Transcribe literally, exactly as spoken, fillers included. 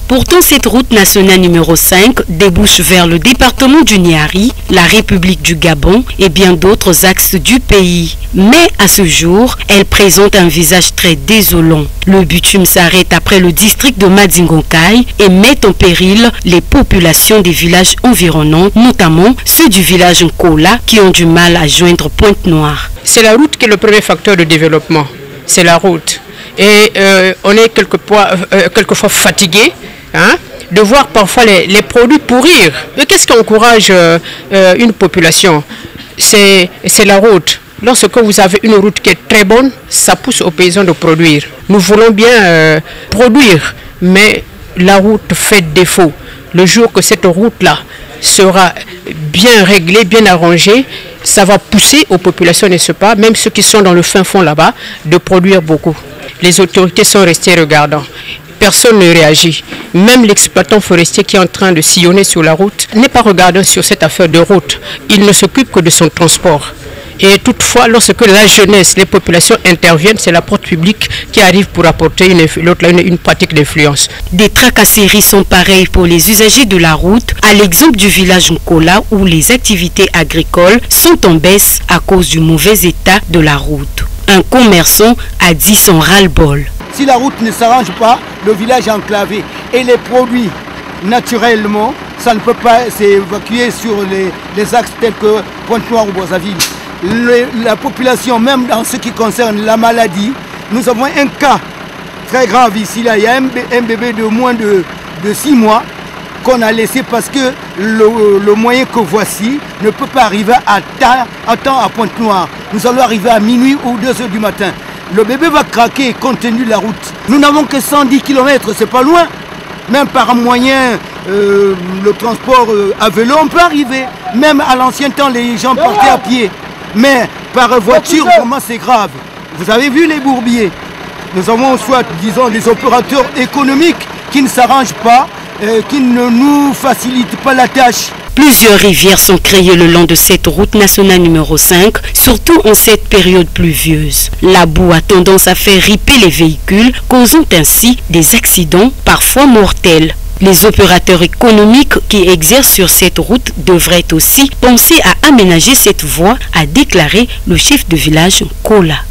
Pourtant, cette route nationale numéro cinq débouche vers le département du Niari, la République du Gabon et bien d'autres axes du pays. Mais à ce jour, elle présente un visage très désolant. Le bitume s'arrête après le district de Madingonkai et met en péril les populations des villages environnants, notamment ceux du village Nkola qui ont du mal à joindre Pointe-Noire. C'est la route qui est le premier facteur de développement. C'est la route. Et euh, on est quelquefois, euh, quelquefois fatigué hein, de voir parfois les, les produits pourrir. Et qu'est-ce qui encourage euh, euh, une population? C'est la route. Lorsque vous avez une route qui est très bonne, ça pousse aux paysans de produire. Nous voulons bien euh, produire, mais la route fait défaut. Le jour que cette route-là sera bien réglée, bien arrangée, ça va pousser aux populations, n'est-ce pas, même ceux qui sont dans le fin fond là-bas, de produire beaucoup. Les autorités sont restées regardants. Personne ne réagit. Même l'exploitant forestier qui est en train de sillonner sur la route n'est pas regardant sur cette affaire de route. Il ne s'occupe que de son transport. Et toutefois, lorsque la jeunesse, les populations interviennent, c'est la porte publique qui arrive pour apporter une, une, une pratique d'influence. Des tracasseries sont pareilles pour les usagers de la route, à l'exemple du village Nkola où les activités agricoles sont en baisse à cause du mauvais état de la route. Un commerçant a dit son ras-le-bol. Si la route ne s'arrange pas, le village est enclavé et les produits, naturellement, ça ne peut pas s'évacuer sur les, les axes tels que Pointe-Noire ou Brazzaville. Le, la population, même dans ce qui concerne la maladie, nous avons un cas très grave ici. Là. Il y a un, un bébé de moins de, de six mois qu'on a laissé parce que le, le moyen que voici ne peut pas arriver à, ta, à temps à Pointe-Noire. Nous allons arriver à minuit ou deux heures du matin. Le bébé va craquer compte tenu de la route. Nous n'avons que cent dix kilomètres, c'est pas loin. Même par un moyen, euh, le transport euh, à vélo, on peut arriver. Même à l'ancien temps, les gens partaient à pied. Mais par voiture, vraiment c'est grave. Vous avez vu les bourbiers. Nous avons soit, disons, des opérateurs économiques qui ne s'arrangent pas, euh, qui ne nous facilitent pas la tâche. Plusieurs rivières sont créées le long de cette route nationale numéro cinq, surtout en cette période pluvieuse. La boue a tendance à faire riper les véhicules, causant ainsi des accidents parfois mortels. Les opérateurs économiques qui exercent sur cette route devraient aussi penser à aménager cette voie, a déclaré le chef de village Nkola.